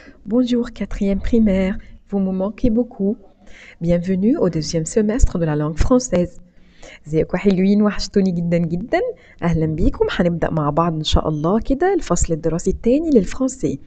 Bonjour quatrième primaire, vous me manquez beaucoup. Bienvenue au deuxième semestre de la langue française. ازيكم حلوين وحشتوني جدا جدا. اهلا بيكم، هنبدأ مع بعض ان شاء الله كده الفصل الدراسي الثاني للفرنسي.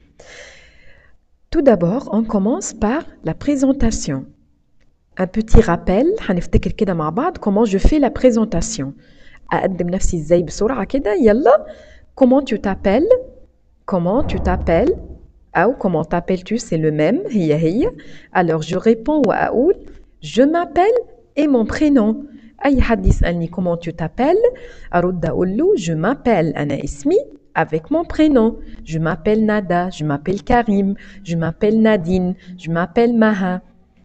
Tout d'abord, on commence par la présentation. Un petit rappel، هنفتكر كده مع بعض comment je fais la présentation. أقدم نفسي ازاي بسرعة كده، يلا. Comment tu t'appelles? Comment tu t'appelles? أو comment t'appelles-tu, c'est le même, هي. Alors je réponds وأقول je m'appelle et mon prénom. أي حد يسألني comment tu t'appelles أرد أقول له je m'appelle، أنا اسمي avec mon prénom. Je m'appelle Nada, je m'appelle Karim, je m'appelle Nadine, je m'appelle Maha.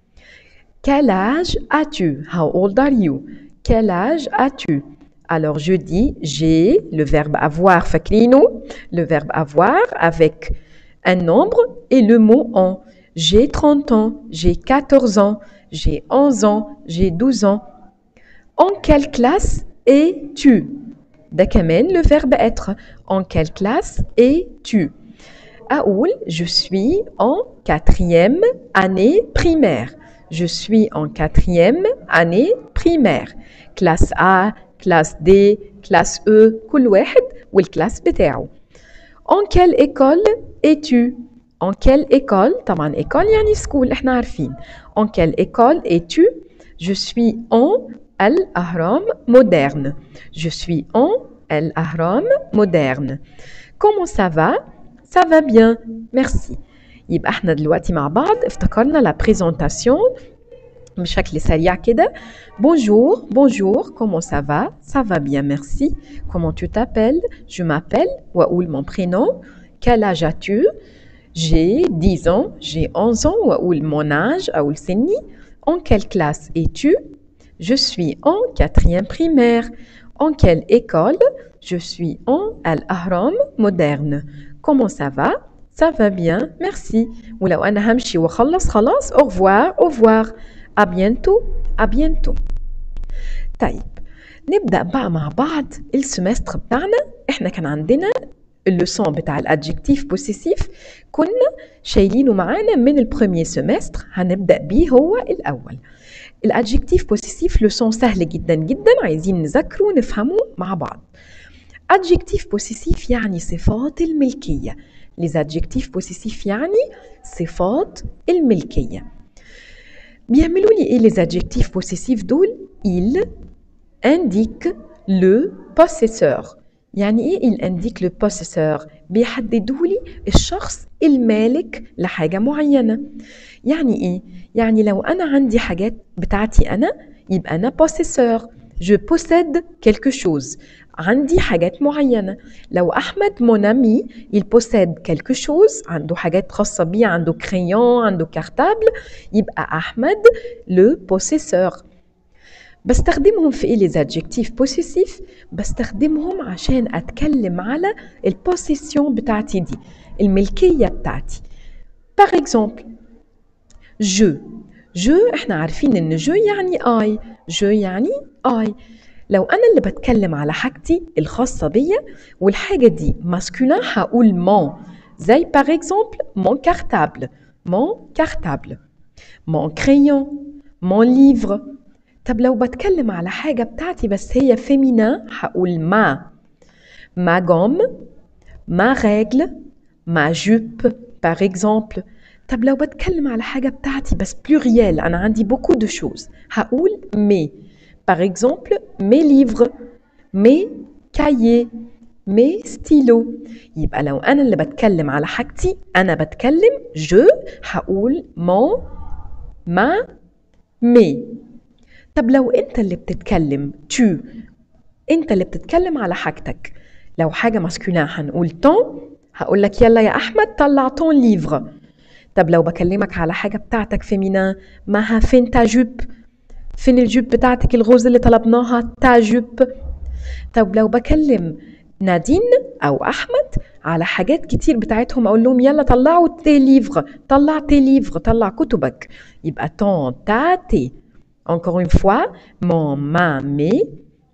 Quel âge as-tu? How old are you? Quel âge as-tu? Alors je dis j'ai, le verbe avoir, فاكرينه? Le verbe avoir avec un nombre et le mot en. J'ai 30 ans, j'ai 14 ans, j'ai 11 ans, j'ai 12 ans. En quelle classe es-tu? ده كمان le verbe être. En quelle classe es-tu? أقول je suis en quatrième année primaire. Je suis en quatrième année primaire. Classe A, classe D, classe E، كل واحد والكلاس بتاعه. En quelle école es-tu? En quelle école؟ طبعا école يعني school، احنا عارفين. En quelle école es-tu? Je suis en Al-Ahram moderne. Je suis en Al-Ahram moderne. Comment ça va? Ça va bien, merci. يبقى احنا دلوقتي مع بعض افتكرنا la présentation بشكل سريع كده. Bonjour, bonjour, comment ça va? Ça va bien, merci. Comment tu t'appelles? Je m'appelle وأقول mon prénom. Quel âge as-tu? J'ai 10 ans, j'ai 11 ans وأقول mon âge أقول سني. En quelle classe es-tu? Je suis en quatrième primaire. En quelle école? Je suis en Al-Ahram moderne. Comment ça va? Ça va bien, merci. ولو أنا همشي وأخلص خلاص au revoir, au revoir. À bientôt, à bientôt. طيب نبدأ بقى مع بعض السمستر بتاعنا. احنا كان عندنا اللسون بتاع الادجكتيف بوسيسيف كنا شايلينه معانا من البروميير سمستر، هنبدأ بيه هو الأول. الادجكتيف بوسيسيف لسون سهل جدا جدا، عايزين نذاكره ونفهمه مع بعض. adjectif بوسيسيف يعني صفات الملكية. les adjectifs بوسيسيف يعني صفات الملكية. بيعملوا لي ايه les adjectifs possessifs دول؟ ils indiquent le possesseur. يعني ايه il indique le possesseur؟ بيحددوا لي الشخص المالك لحاجة معينة. يعني ايه؟ يعني لو انا عندي حاجات بتاعتي انا يبقى انا possesseur. je possède quelque chose. عندي حاجات معينة. لو أحمد mon ami il possède quelque chose، عنده حاجات خاصة بيه، عنده crayon، عنده كارتابل، يبقى أحمد le possesseur. بستخدمهم في إيه les adjectifs possessifs؟ بستخدمهم عشان أتكلم على البوسيسيون بتاعتي دي، الملكية بتاعتي. par exemple je احنا عارفين ان je يعني I، je يعني I. لو أنا اللي بتكلم على حاجتي الخاصة بيا والحاجة دي masculin هقول mon، زي par exemple mon cartable، mon crayon، mon livre. طب لو بتكلم على حاجة بتاعتي بس هي féminin هقول ma gomme، ma règle، ma jupe par exemple. طب لو بتكلم على حاجة بتاعتي بس pluriel، أنا عندي beaucoup de choses، هقول mes. Par exemple, mes livres, mes cahiers, mes stylos. يبقى لو أنا اللي بتكلم على حاجتي أنا بتكلم je هقول mon، ma، mes. طب لو أنت اللي بتتكلم tu، أنت اللي بتتكلم على حاجتك، لو حاجة masculin هنقول ton، هقول لك يلا يا أحمد طلع ton livre. طب لو بكلمك على حاجة بتاعتك féminin، ما فين ta jupe؟ فين الجوب بتاعتك الغوز اللي طلبناها؟ تا جوب. طب لو بكلم نادين أو أحمد على حاجات كتير بتاعتهم أقول لهم يلا طلعوا تي ليفغ، طلع تي ليفغ، طلع كتبك، يبقى ton ta tes. Encore une fois mon ma mes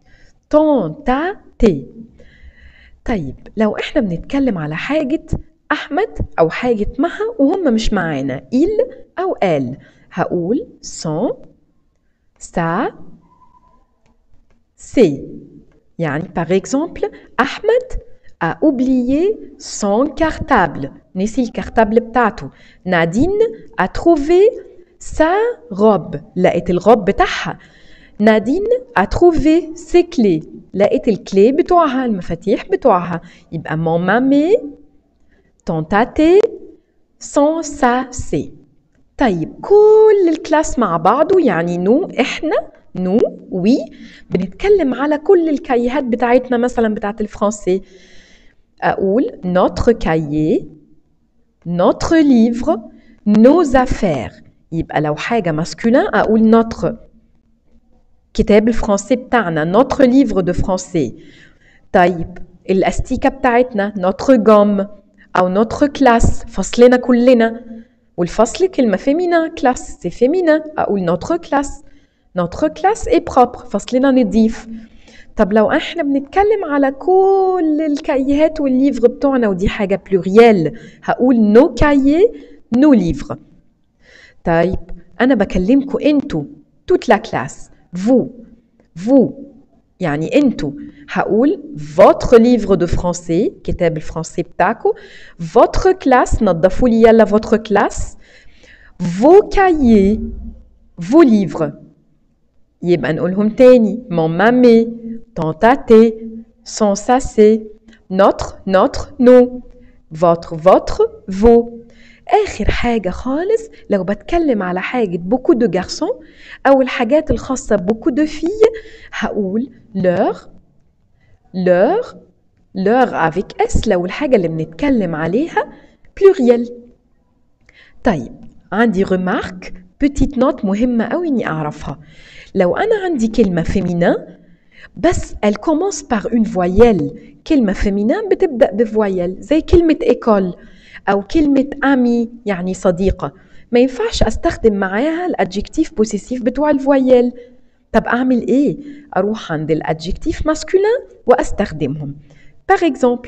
ton ta tes. طيب لو احنا بنتكلم على حاجة أحمد أو حاجة معها وهم مش معانا il أو elle. هقول son sa c'est. يعني par exemple أحمد a oublié son cartable. نسي الكارتابل بتاعته. نادين a trouvé sa robe. لقيت الغوب بتاعها. نادين a trouvé ses clés. لقيت الكلي بتوعها المفاتيح بتوعها. يبقى mon mamé ton tate son sa c'est. طيب كل الكلاس مع بعضه يعني نو احنا نو وي بنتكلم على كل الكايهات بتاعتنا مثلا بتاعت الفرنسي. اقول notre cahier notre livre nos affaires. يبقى لو حاجة ماسكولين اقول notre كتاب الفرنسي بتاعنا notre livre de français. طيب الاستيكة بتاعتنا notre gomme او notre classe فصلنا كلنا. والفصل كلمة féminin classe c'est féminin. أقول notre classe est propre فصلنا نضيف. طب لو احنا بنتكلم على كل الكايهات والليفر بتوعنا ودي حاجة pluriel هقول nos cahiers nos livres. طيب أنا بكلمكم انتوا toute la classe vous يعني انتوا هقول votre livre de français كتاب الفرنسي بتاعكم. votre classe نظفوا لي يلا votre classe. vos cahiers vos livres. يبقى نقولهم تاني mon mamé ton tate son sacé notre nos votre vos. آخر حاجة خالص لو بتكلم على حاجة beaucoup de garçons أو الحاجات الخاصة beaucoup de filles هقول leur avec S لو الحاجة اللي بنتكلم عليها pluriel. طيب عندي remarque petite note مهمة أوي إني أعرفها. لو أنا عندي كلمة féminin بس elle commence par une voyelle. كلمة féminin بتبدأ بفويل زي كلمة école أو كلمة amie يعني صديقة. ما ينفعش أستخدم معاها الادجكتيف بوسيسيف بتوع الفويل. طب أعمل إيه؟ أروح عند الادجكتيف ماسكولين وأستخدمهم. Par exemple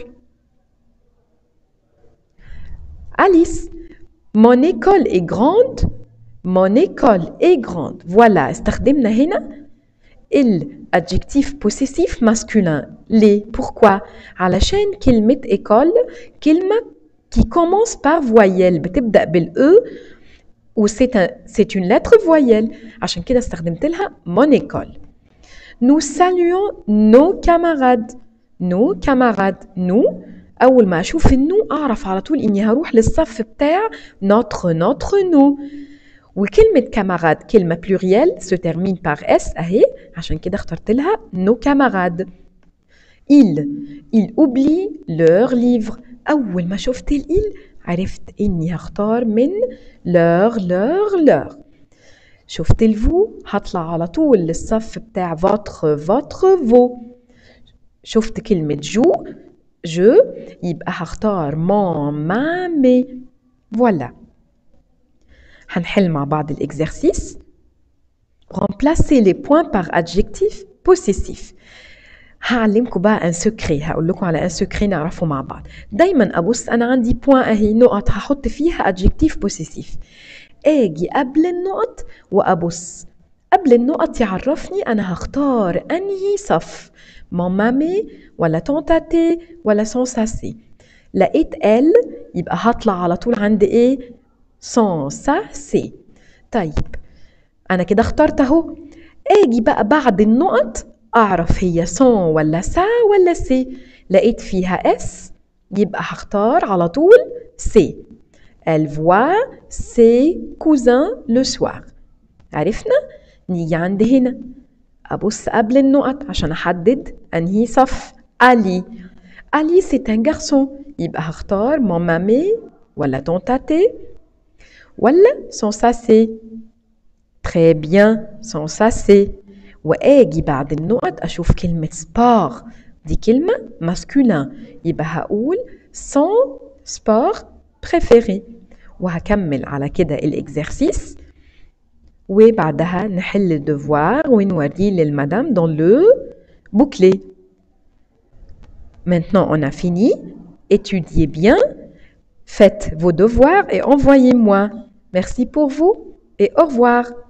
Alice mon école est grande. mon école est grande. Voilà استخدمنا هنا الادجكتيف بوسيسيف ماسكولين. ليه؟ pourquoi؟ علشان كلمة école كلمة qui commence par voyelle بتبدأ بالE و c'est une lettre voyelle عشان كده استخدمت لها mon école. nous saluons nos camarades nous أول ما أشوف النو أعرف على طول إني هروح للصف بتاع notre nous. وكلمة camarade كلمة pluriel se termine par S أهي عشان كده اخترت لها nos camarades. ils oublient leur livre. أول ما شفت الإل عرفت إني هختار من leur. شفت الفو هطلع على طول للصف بتاع votre vos. شفت كلمة je يبقى هختار mon ma mes. voilà. هنحل مع بعض الإكزرسيس. remplacer les points par adjectif possessif. هعلمكم بقى ان سكري. هقول لكم على ان سكري نعرفه مع بعض. دايما ابص انا عندي بوين اهي نقط هحط فيها adjectif بوسيسيف. اجي قبل النقط وابص قبل النقط يعرفني انا هختار انهي صف mon mamé ولا ton tate ولا son sacé. لقيت elle يبقى هطلع على طول عند ايه son sacé. طيب انا كده اخترت اهو. اجي بقى بعد النقط أعرف هي son ولا sa ولا c. لقيت فيها s يبقى هختار على طول c. elle voit ses cousins le soir. عرفنا؟ نيجي عند هنا أبص قبل النقط عشان أحدد أنهي صف. Ali c'est un garçon يبقى هختار mon mamé ولا ton tate ولا son sacé. très bien son sacé. واجي بعد النقط اشوف كلمه سبور دي كلمه ماسكولين يبقى هقول son sport préféré. وهكمل على كده الاكزرسيس وبعدها نحل الدفوار ونوريه للمدام dans le bouclé. maintenant on a fini. étudiez bien Faites vos devoirs et envoyez-moi. Merci pour vous et au revoir.